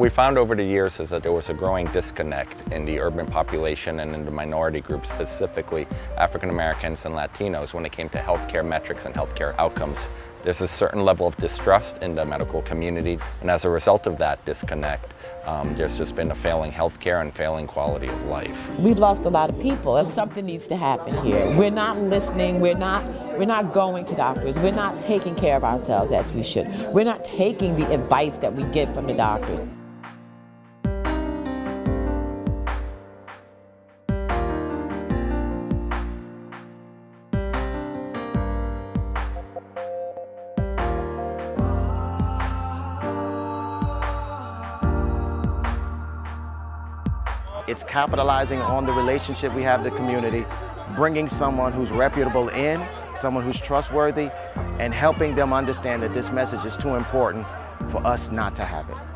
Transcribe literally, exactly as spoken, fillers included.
we found over the years is that there was a growing disconnect in the urban population and in the minority groups, specifically African Americans and Latinos, when it came to healthcare metrics and healthcare outcomes. There's a certain level of distrust in the medical community, and as a result of that disconnect, um, there's just been a failing healthcare and failing quality of life. We've lost a lot of people. Something needs to happen here. We're not listening, we're not, we're not going to doctors, we're not taking care of ourselves as we should. We're not taking the advice that we get from the doctors. It's capitalizing on the relationship we have with the community, bringing someone who's reputable in, someone who's trustworthy, and helping them understand that this message is too important for us not to have it.